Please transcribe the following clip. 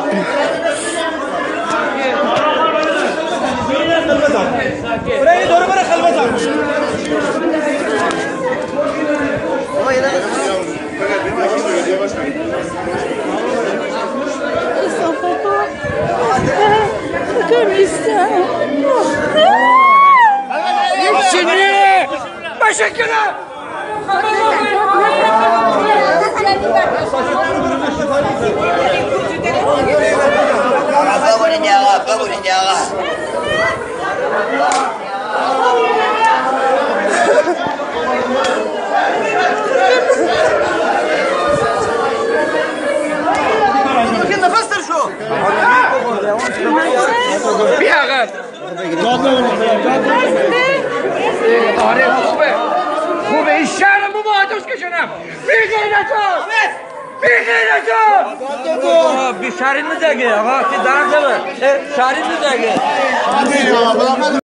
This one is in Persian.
برای دور بره خلوت آره خوبه این شهر مو آتش کشونم بی شهری نزگه آقا که درم داره شهری نزگه